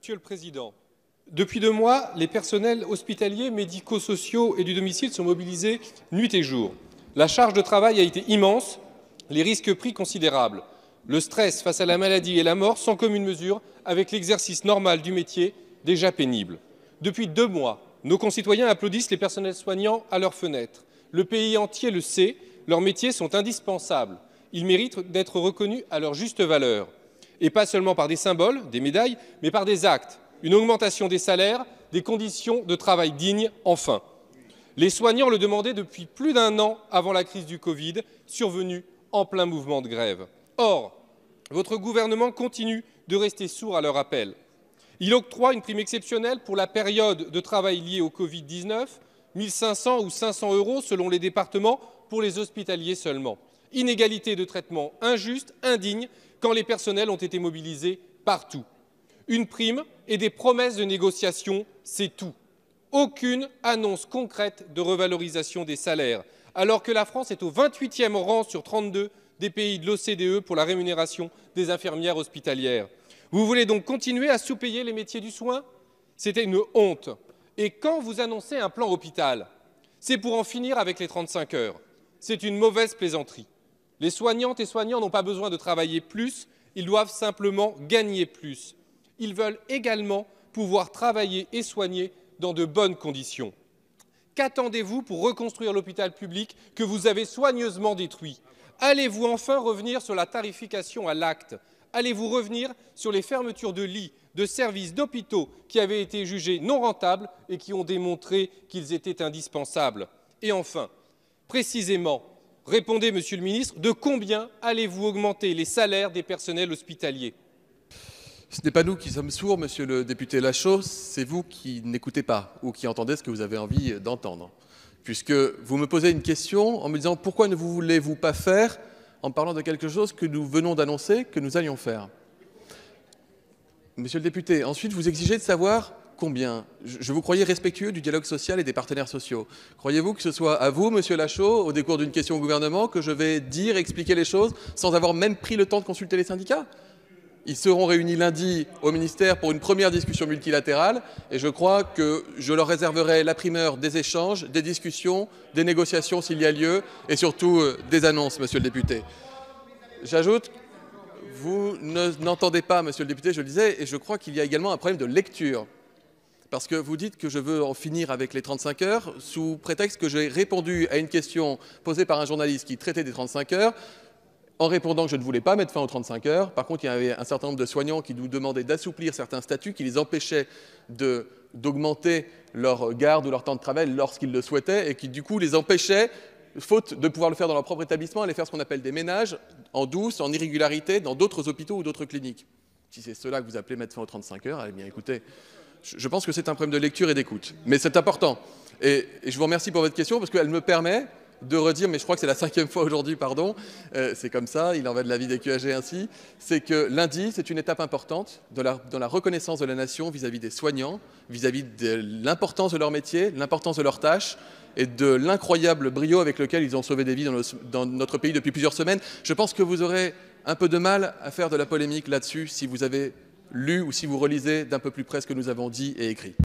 Monsieur le Président, depuis 2 mois, les personnels hospitaliers, médico-sociaux et du domicile sont mobilisés nuit et jour. La charge de travail a été immense, les risques pris considérables. Le stress face à la maladie et la mort sans commune mesure avec l'exercice normal du métier déjà pénible. Depuis 2 mois, nos concitoyens applaudissent les personnels soignants à leurs fenêtres. Le pays entier le sait, leurs métiers sont indispensables. Ils méritent d'être reconnus à leur juste valeur. Et pas seulement par des symboles, des médailles, mais par des actes, une augmentation des salaires, des conditions de travail dignes, enfin. Les soignants le demandaient depuis plus d'1 an avant la crise du Covid, survenue en plein mouvement de grève. Or, votre gouvernement continue de rester sourd à leur appel. Il octroie une prime exceptionnelle pour la période de travail liée au Covid-19, 1 500 ou 500 € selon les départements, pour les hospitaliers seulement. Inégalité de traitement injuste, indigne, quand les personnels ont été mobilisés partout. Une prime et des promesses de négociation, c'est tout. Aucune annonce concrète de revalorisation des salaires, alors que la France est au 28e rang sur 32 des pays de l'OCDE pour la rémunération des infirmières hospitalières. Vous voulez donc continuer à sous-payer les métiers du soin? C'était une honte. Et quand vous annoncez un plan hôpital, c'est pour en finir avec les 35 heures. C'est une mauvaise plaisanterie. Les soignantes et soignants n'ont pas besoin de travailler plus, ils doivent simplement gagner plus. Ils veulent également pouvoir travailler et soigner dans de bonnes conditions. Qu'attendez-vous pour reconstruire l'hôpital public que vous avez soigneusement détruit? Allez-vous enfin revenir sur la tarification à l'acte? Allez-vous revenir sur les fermetures de lits, de services, d'hôpitaux qui avaient été jugés non rentables et qui ont démontré qu'ils étaient indispensables? Et enfin, précisément, répondez, Monsieur le Ministre, de combien allez-vous augmenter les salaires des personnels hospitaliers? Ce n'est pas nous qui sommes sourds, Monsieur le député Lachaud, c'est vous qui n'écoutez pas ou qui entendez ce que vous avez envie d'entendre. Puisque vous me posez une question en me disant pourquoi ne voulez-vous pas faire en parlant de quelque chose que nous venons d'annoncer que nous allions faire. Monsieur le député, ensuite vous exigez de savoir combien. Je vous croyais respectueux du dialogue social et des partenaires sociaux. Croyez-vous que ce soit à vous, Monsieur Lachaud, au décours d'une question au gouvernement, que je vais dire, expliquer les choses sans avoir même pris le temps de consulter les syndicats? Ils seront réunis lundi au ministère pour une première discussion multilatérale et je crois que je leur réserverai la primeur des échanges, des discussions, des négociations s'il y a lieu et surtout des annonces, Monsieur le député. J'ajoute, vous n'entendez pas, Monsieur le député, je le disais, et je crois qu'il y a également un problème de lecture. Parce que vous dites que je veux en finir avec les 35 heures sous prétexte que j'ai répondu à une question posée par un journaliste qui traitait des 35 heures en répondant que je ne voulais pas mettre fin aux 35 heures. Par contre, il y avait un certain nombre de soignants qui nous demandaient d'assouplir certains statuts qui les empêchaient d'augmenter leur garde ou leur temps de travail lorsqu'ils le souhaitaient et qui, du coup, les empêchaient, faute de pouvoir le faire dans leur propre établissement, à aller faire ce qu'on appelle des ménages en douce, en irrégularité, dans d'autres hôpitaux ou d'autres cliniques. Si c'est cela que vous appelez mettre fin aux 35 heures, eh bien écoutez, je pense que c'est un problème de lecture et d'écoute. Mais c'est important. Et je vous remercie pour votre question parce qu'elle me permet de redire, mais je crois que c'est la 5e fois aujourd'hui, pardon, c'est comme ça, il en va de la vie des QAG ainsi, c'est que lundi, c'est une étape importante dans la reconnaissance de la nation vis-à-vis des soignants, vis-à-vis de l'importance de leur métier, l'importance de leurs tâches et de l'incroyable brio avec lequel ils ont sauvé des vies dans notre pays depuis plusieurs semaines. Je pense que vous aurez un peu de mal à faire de la polémique là-dessus si vous avez lu ou si vous relisez d'un peu plus près ce que nous avons dit et écrit.